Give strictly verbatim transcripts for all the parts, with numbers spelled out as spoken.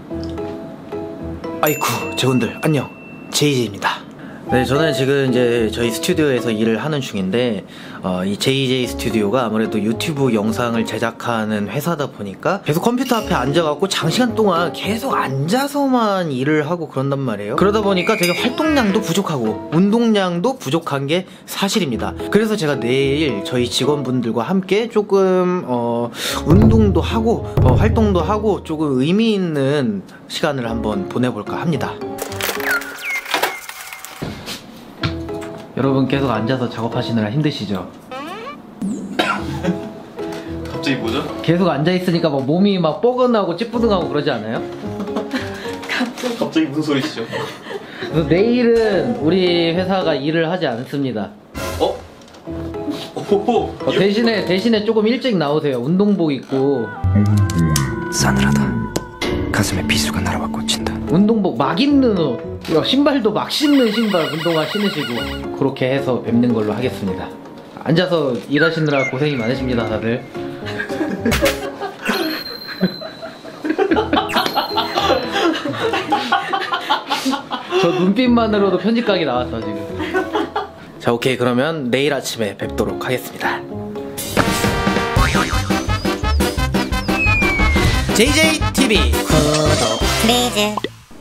아이쿠 재훈들 안녕, 제이제이입니다. 네, 저는 지금 이제 저희 스튜디오에서 일을 하는 중인데 어, 이 제이제이 스튜디오가 아무래도 유튜브 영상을 제작하는 회사다 보니까 계속 컴퓨터 앞에 앉아갖고 장시간 동안 계속 앉아서만 일을 하고 그런단 말이에요. 그러다 보니까 되게 활동량도 부족하고 운동량도 부족한 게 사실입니다. 그래서 제가 내일 저희 직원분들과 함께 조금 어, 운동도 하고 어, 활동도 하고 조금 의미 있는 시간을 한번 보내볼까 합니다. 여러분 계속 앉아서 작업하시느라 힘드시죠? 갑자기 뭐죠? 계속 앉아있으니까 막 몸이 막 뻐근하고 찌뿌둥하고 그러지 않아요? 갑자기 갑자기 무슨 소리시죠? 그래서 내일은 우리 회사가 일을 하지 않습니다. 어? 오호호. 어, 대신에 대신에 조금 일찍 나오세요. 운동복 입고. 싸늘하다. 가슴에 비수가 날아와 꽂힌다. 운동복 막 입는 옷, 신발도 막 신는 신발 운동화 신으시고 그렇게 해서 뵙는 걸로 하겠습니다. 앉아서 일하시느라 고생이 많으십니다 다들. 저 눈빛만으로도 편집각이 나왔어 지금. 자, 오케이, 그러면 내일 아침에 뵙도록 하겠습니다. 제이제이 티비 구독 플리즈.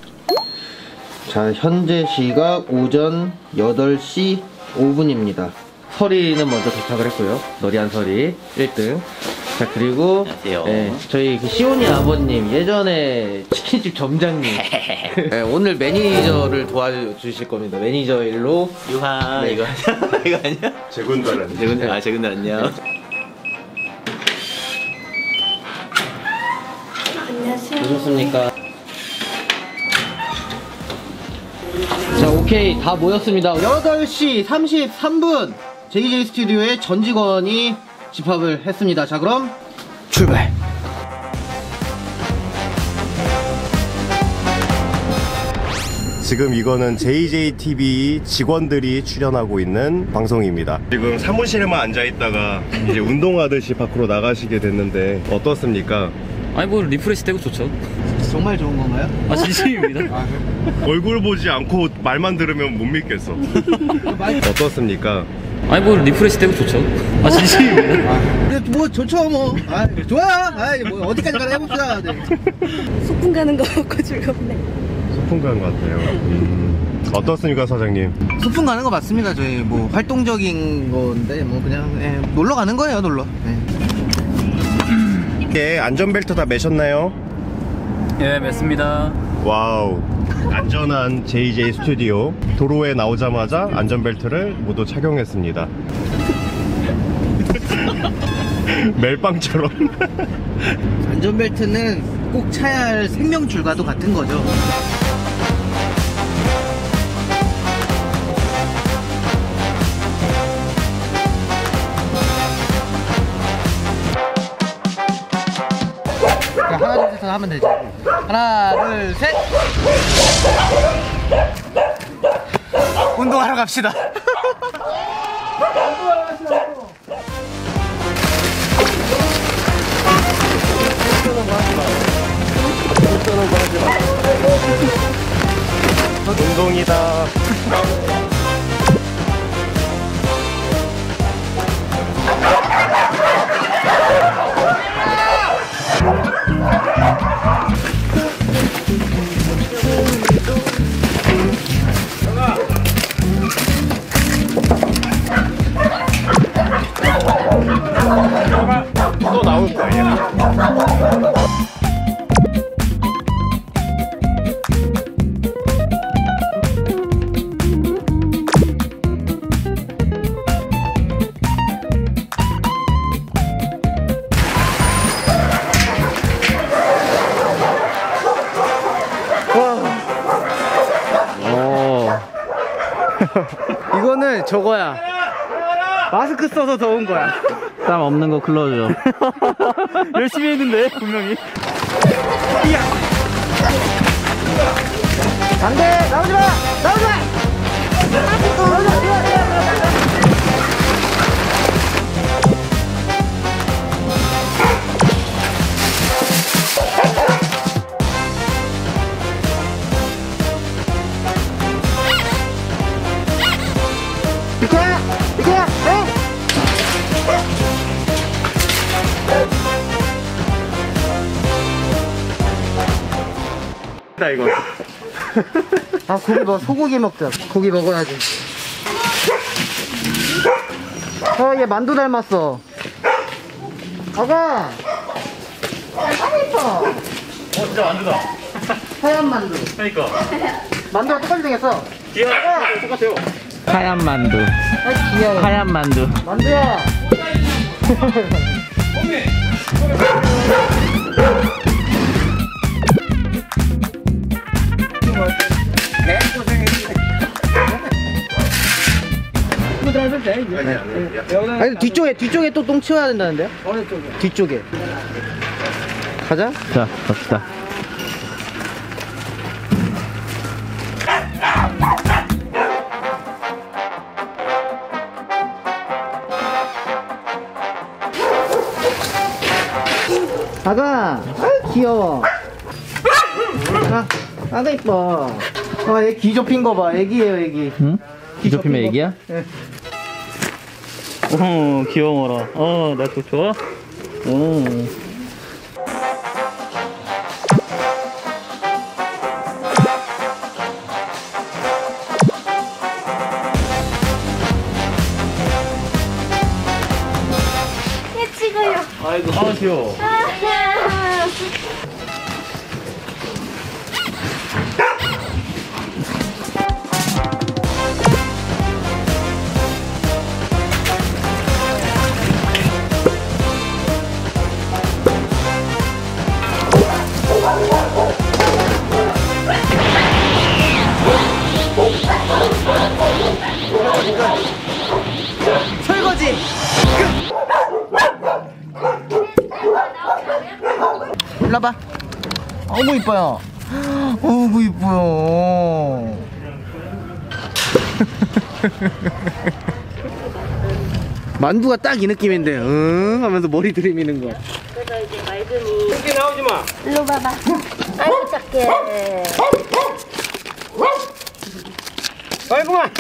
자, 현재 시각 오전 여덟 시 오 분입니다. 서리는 먼저 도착을 했고요. 너리한 서리 일 등. 자, 그리고 네, 저희 그 시온이 아버님, 예전에 치킨집 점장님. 네, 오늘 매니저를 도와주실 겁니다. 매니저 일로 유하. 네. 이거 아니야? 이거 아니야? 재군달 아니야? 재군달. 아, 재군달 안녕. 안녕하세요. 오셨습니까? 자, 오케이, 다 모였습니다. 여덟 시 삼십삼 분 제이제이 스튜디오에 전 직원이 집합을 했습니다. 자, 그럼 출발! 지금 이거는 제이제이 티비 직원들이 출연하고 있는 방송입니다. 지금 사무실에만 앉아있다가 이제 운동하듯이 밖으로 나가시게 됐는데 어떻습니까? 아니 뭐 리프레시 되고 좋죠. 정말 좋은 건가요? 아 진심입니다. 아, 얼굴 보지 않고 말만 들으면 못 믿겠어. 어떻습니까? 아니 뭐 리프레시 되고 좋죠. 아 진심입니다. 아, 뭐 좋죠 뭐. 아, 좋아요. 아, 뭐 어디까지 가나 해봅시다. 네. 소풍 가는 거 같고 즐겁네. 소풍 간 것 같아요. 음, 어떻습니까 사장님? 소풍 가는 거 맞습니다. 저희 뭐 활동적인 건데 뭐 그냥 예, 놀러 가는 거예요, 놀러. 예. 예, 안전벨트 다 매셨나요? 예, 맺습니다. 와우, 안전한 제이제이 스튜디오. 도로에 나오자마자 안전벨트를 모두 착용했습니다. 멜빵처럼. 안전벨트는 꼭 차야 할 생명줄과도 같은 거죠. 하나 둘 셋 하면 되지. 하나 둘 셋. 운동하러 갑시다. 운동이다. 또 나올 거야. 이거는 저거야. 마스크 써서 더운 거야. 땀 없는 거 클로즈. 열심히 했는데 분명히. 이야. 안돼, 나오지 마, 나오지 마. 나오지 마. 나 이거. 아 고기 먹 소고기 먹자. 고기 먹어야지. 어얘 만두 닮았어. 아가. 아가 이뻐. 어 진짜 만두다. 하얀 만두. 그러니까. 만두가 똑같이 생겼어. 귀여워. 똑같아요. 하얀 만두. 아 귀여워. 하얀 만두. 만두야. 아니 뒤쪽에 뒤쪽에 또 똥 치워야 된다는데요? 어느 쪽에? 뒤쪽에. 가자. 자 갑시다. 아가, 아 귀여워. 아, 아가 이뻐. 아, 얘 기 접힌 거 봐. 애기예요, 애기. 응? 기 접히면 애기야? 예. 어, 귀여워라. 어, 나 그거 좋아? 오. 얘 찍어요. 아이고. 아 귀여워. 설거지. 일로와봐. 어구 이뻐요. 어구 이뻐요. 만두가 딱 이 느낌인데, 응 하면서 머리 들이미는 거. 그래서 이제 맑음이. 이렇게 나오지 마. 일로 봐봐. 아이고 작게. 아이고만.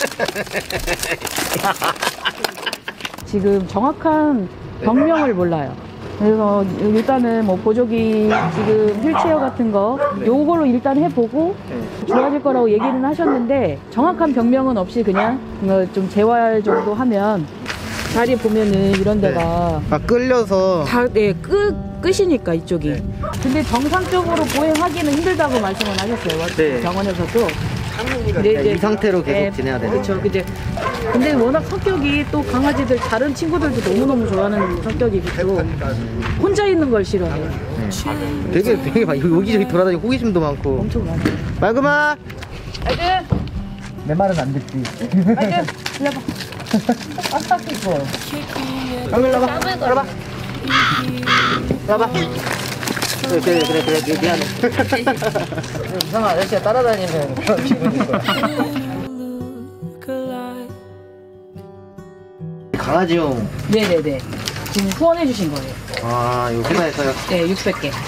지금 정확한 병명을 몰라요. 그래서 일단은 뭐 보조기 지금 휠체어 같은 거 요걸로 일단 해보고 좋아질 거라고 얘기는 하셨는데 정확한 병명은 없이 그냥 좀 재활 정도 하면 다리 보면은 이런 데가 아 끌려서. 다 네, 끝 끝이니까 이쪽이. 네. 근데 정상적으로 보행하기는 힘들다고 말씀을 하셨어요. 네. 병원에서도. 네, 이 상태로 계속 네, 지내야 되는. 그렇죠. 근데 근데 워낙 성격이 또 강아지들 다른 친구들도 너무 너무 좋아하는 성격이고 혼자 있는 걸 싫어해요. 네. 되게 되게 막 여기저기 돌아다니고 호기심도 많고. 엄청 많아요. 말그마. 아이들, 내 말은 안 듣지. 아이들, 일로 봐. 아싸 이뻐. 방금 일로 와봐. 일로 와봐. 일로 와봐. 그래 그래 그래 그래 미안해. 이상한 아저씨가 따라다니는 그런 기분인 거야. 강아지용. 네네네. 지금 후원해 주신 거예요. 아 이거 회사에서요? 네, 육백 개.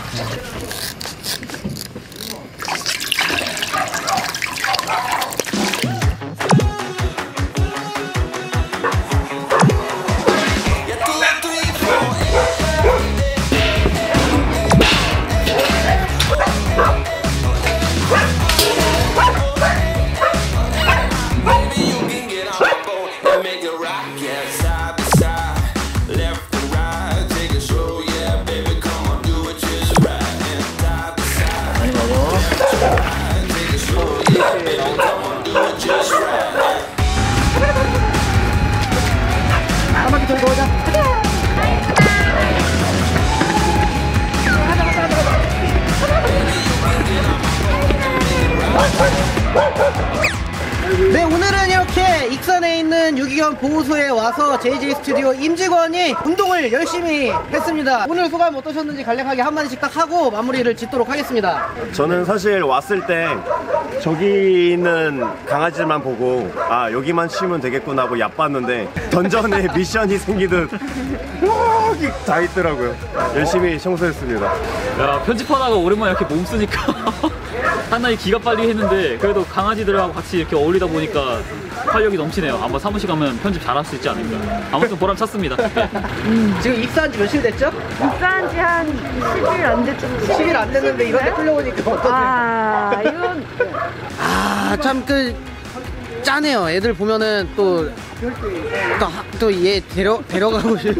한 바퀴 돌고 오자. 네, 오늘은 이렇게 익산에 있는 유기견 보호소에 와서 제이제이 스튜디오 임직원이 운동을 열심히 했습니다. 오늘 소감 어떠셨는지 간략하게 한마디씩 딱 하고 마무리를 짓도록 하겠습니다. 저는 사실 왔을 때 저기 있는 강아지만 보고 아 여기만 치우면 되겠구나 하고 얕봤는데 던전에 미션이 생기듯 와 아직 다 있더라고요. 열심히 청소했습니다. 야, 편집하다가 오랜만에 이렇게 몸 쓰니까 상당히 기가 빨리 했는데 그래도 강아지들하고 같이 이렇게 어울리다 보니까 활력이 넘치네요. 아마 사무실 가면 편집 잘할 수 있지 않을까. 아무튼 보람 찼습니다. 지금 입사한 지 며칠 됐죠? 입사한 지 한 십 일 안 됐죠? 십 일 안 됐는데 이런데 끌려오니까 어떠세요? 아, 이건 아, 참 그 짠해요. 애들 보면은 또 또 얘 데려 데려가고 싶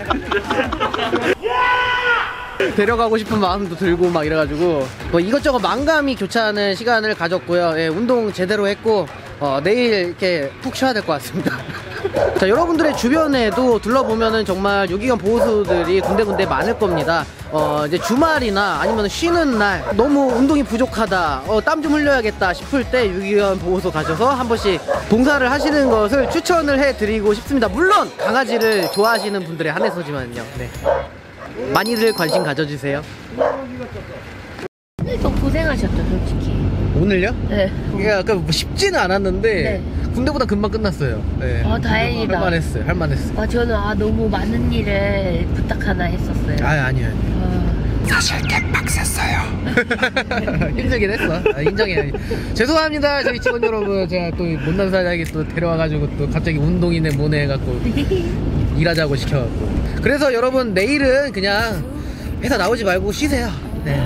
데려가고 싶은 마음도 들고 막 이래가지고 뭐 이것저것 만감이 교차하는 시간을 가졌고요. 예, 운동 제대로 했고 어, 내일 이렇게 푹 쉬어야 될 것 같습니다. 자, 여러분들의 주변에도 둘러보면은 정말 유기견 보호소들이 군데군데 많을 겁니다. 어, 이제 주말이나 아니면 쉬는 날 너무 운동이 부족하다, 어, 땀 좀 흘려야겠다 싶을 때 유기견 보호소 가셔서 한 번씩 봉사를 하시는 것을 추천을 해드리고 싶습니다. 물론 강아지를 좋아하시는 분들에 한해서지만요. 네. 많이들 관심 가져주세요. 좀 고생하셨죠, 솔직히. 오늘요? 네. 이게 아까 뭐 쉽지는 않았는데 네. 군대보다 금방 끝났어요. 네. 아, 다행이다. 할만했어요. 할만했어요. 아, 저는 아 너무 많은 일을 부탁 하나 했었어요. 아, 아니요. 아, 사실 개빡셌어요. 힘들긴 했어. 아, 인정해요. 죄송합니다, 저희 직원 여러분. 제가 또 못난 사장이 또 데려와가지고 또 갑자기 운동이네 뭐네 해갖고 일하자고 시켜갖고. 그래서 여러분 내일은 그냥 회사 나오지 말고 쉬세요. 네.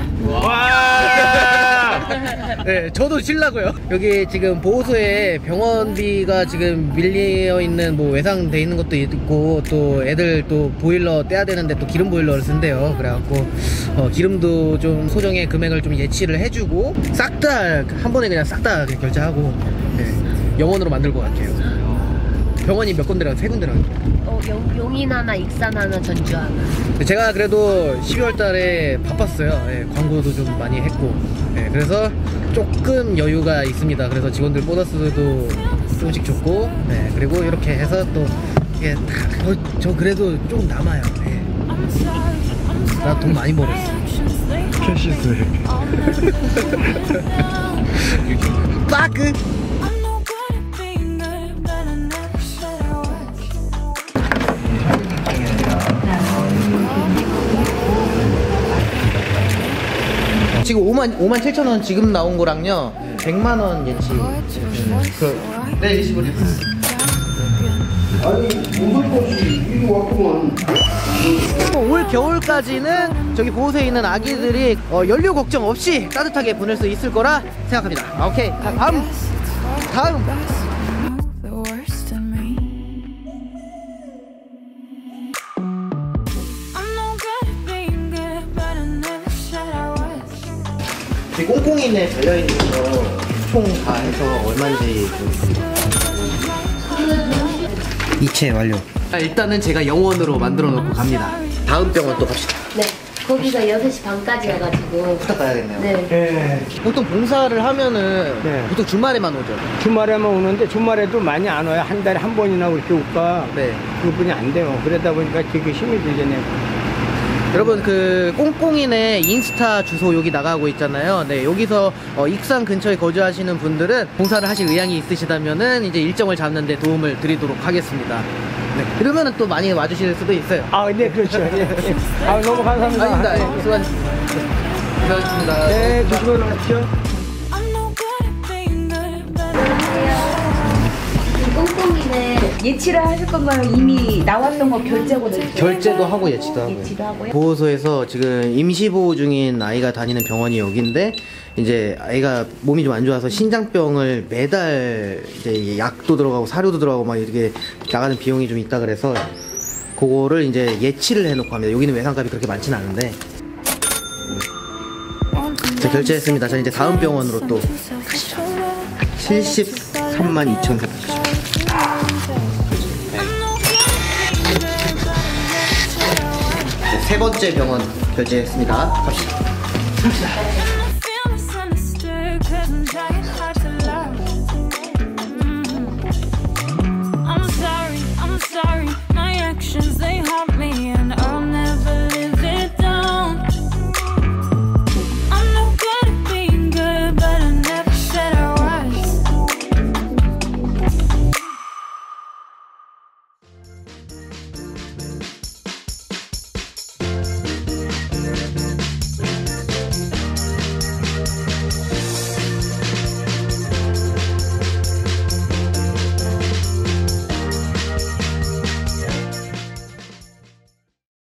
네, 저도 쉬려고요. 여기 지금 보호소에 병원비가 지금 밀려 있는 뭐 외상돼 있는 것도 있고 또 애들 또 보일러 떼야 되는데 또 기름 보일러를 쓴대요. 그래갖고 어, 기름도 좀 소정의 금액을 좀 예치를 해주고 싹 다 한 번에 그냥 싹 다 결제하고 네, 영원으로 만들 것 같아요. 병원이 몇 군데랑 세 군데랑. 어, 용, 용인 하나, 익산 하나, 전주 하나. 제가 그래도 십이월 달에 바빴어요. 예, 광고도 좀 많이 했고. 예, 그래서 조금 여유가 있습니다. 그래서 직원들 보너스도 조금씩 줬고. 예, 그리고 이렇게 해서 또 이게 다, 어, 저 그래도 조금 남아요. 예. 나 돈 많이 벌었어. 캐시스에. 빠그. 지금 오만, 오만 칠천 원 지금 나온 거랑요 백만 원 예치. 음, 그, 네, 리시브 리시브. 올 겨울까지는 저기 보호소에 있는 아기들이 어, 연료 걱정 없이 따뜻하게 보낼 수 있을 거라 생각합니다. 아, 오케이. 다, 다음 다음 이 꽁꽁이네 달려있는 거 총 다 해서 얼마인지 이체 완료. 아, 일단은 제가 영원으로 만들어 놓고 갑니다. 다음 병원 또 갑시다. 네. 거기가 여섯 시 반까지 해가지고. 부탁 가야겠네요. 네. 예, 보통 봉사를 하면은 네. 보통 주말에만 오죠. 주말에만 오는데 주말에도 많이 안 와요. 한 달에 한 번이나 그렇게 올까. 네. 그분이 안 돼요. 그러다 보니까 되게 힘이 들잖아요. 여러분 그 꽁꽁이네 인스타 주소 여기 나가고 있잖아요. 네, 여기서 어, 익산 근처에 거주하시는 분들은 봉사를 하실 의향이 있으시다면은 이제 일정을 잡는 데 도움을 드리도록 하겠습니다. 네, 그러면은 또 많이 와주실 수도 있어요. 아, 네, 그렇죠. 예, 예. 아, 너무 감사합니다. 아닙니다. 예, 예. 수고하셨습니다. 수고하셨습니다. 네, 조심히 올라가십시오. 꽁꽁이네. 예치를 하실 건가요? 이미 나왔던 거 결제하고 냈죠? 결제도 하고 예치도 하고요. 예치도 하고요? 보호소에서 지금 임시보호 중인 아이가 다니는 병원이 여기인데 이제 아이가 몸이 좀 안 좋아서 신장병을 매달 이제 약도 들어가고 사료도 들어가고 막 이렇게 나가는 비용이 좀 있다 그래서 그거를 이제 예치를 해놓고 합니다. 여기는 외상값이 그렇게 많지는 않은데. 자, 결제했습니다. 자, 이제 다음 병원으로 또 가시죠. 칠십삼만 이천사백십. 세 번째 병원 결제했습니다. 갑시다. 갑시다. I'm sorry, I'm sorry.